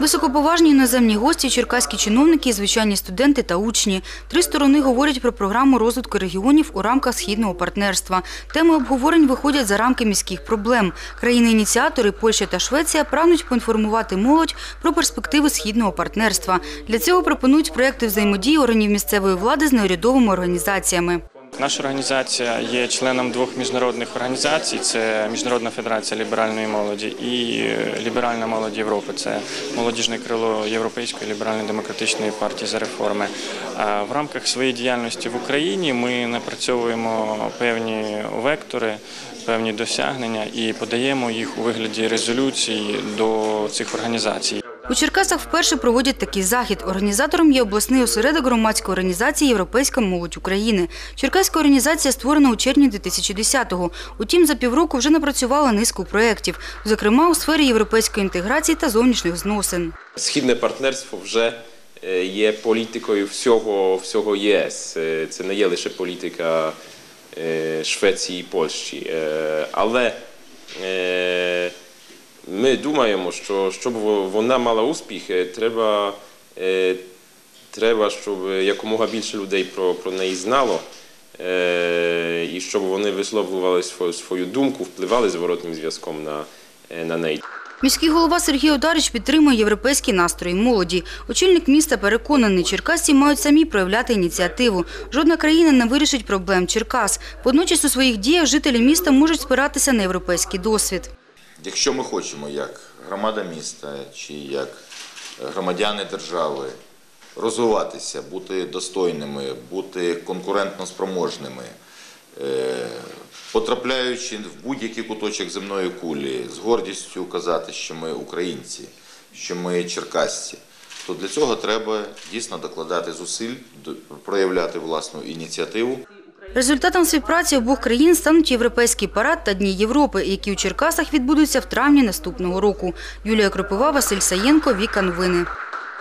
Високоповажні іноземні гості, черкаські чиновники, звичайні студенти та учні. Три сторони говорять про програму розвитку регіонів у рамках Східного партнерства. Теми обговорень виходять за рамки міських проблем. Країни-ініціатори Польща та Швеція прагнуть поінформувати молодь про перспективи Східного партнерства. Для цього пропонують проекти взаємодії органів місцевої влади з неурядовими організаціями. Наша організація є членом двох міжнародних організацій – це Міжнародна федерація ліберальної молоді і Ліберальна молодь Європи – це молодіжне крило Європейської ліберально-демократичної партії за реформи. В рамках своєї діяльності в Україні ми напрацьовуємо певні вектори, певні досягнення і подаємо їх у вигляді резолюцій до цих організацій. У Черкасах вперше проводять такий захід. Організатором є обласний осередок громадської організації «Європейська молодь України». Черкаська організація створена у червні 2010-го. Утім, за півроку вже напрацювала низку проєктів, зокрема у сфері європейської інтеграції та зовнішніх зносин. Східне партнерство вже є політикою всього ЄС. Це не є лише політика Швеції і Польщі. Але ми думаємо, що щоб вона мала успіх, треба, щоб якомога більше людей про неї знало і щоб вони висловлювали свою думку, впливали зворотним зв'язком на неї. Міський голова Сергій Одарич підтримує європейські настрої молоді. Очільник міста переконаний, черкасці мають самі проявляти ініціативу. Жодна країна не вирішить проблем Черкас. Водночас у своїх діях жителі міста можуть спиратися на європейський досвід. Якщо ми хочемо, як громада міста чи як громадяни держави, розвиватися, бути достойними, бути конкурентно спроможними, потрапляючи в будь-який куточок земної кулі, з гордістю казати, що ми українці, що ми черкасці, то для цього треба дійсно докладати зусиль, проявляти власну ініціативу. Результатом співпраці обох країн стануть Європейський парад та Дні Європи, які у Черкасах відбудуться в травні наступного року. Юлія Кропива, Василь Саєнко, Віка Новини.